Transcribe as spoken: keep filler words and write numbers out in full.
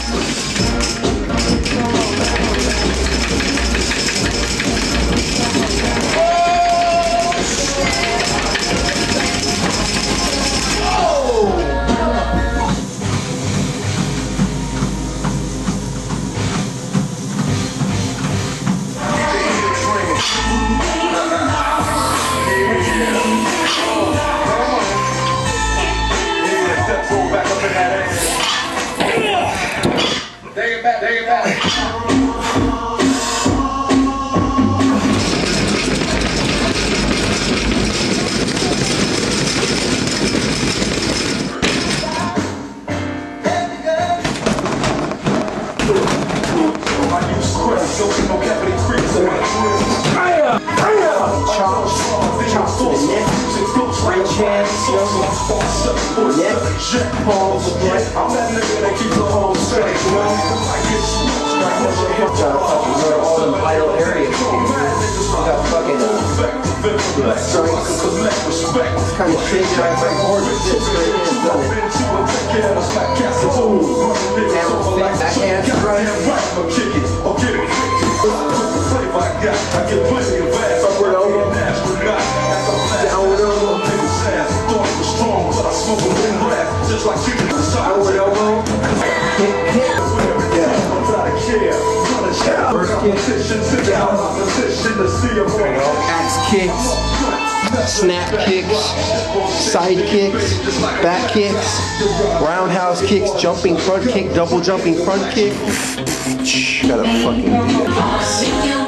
Take it back, take it back. French hands, neck, palms of neck. I'm that nigga that keeps the whole straight, you know? All the vital areas. Got fucking strength, kind of shake right by order. This right here is done it. That hand's right. Upward elbow. Downward elbow. Downward elbow. Kick, kick. Yeah. First kick. Axe kicks. Snap kicks. Side kicks. Back kicks. Roundhouse kicks. Jumping front kick. Double jumping front kick. Gotta fucking do that.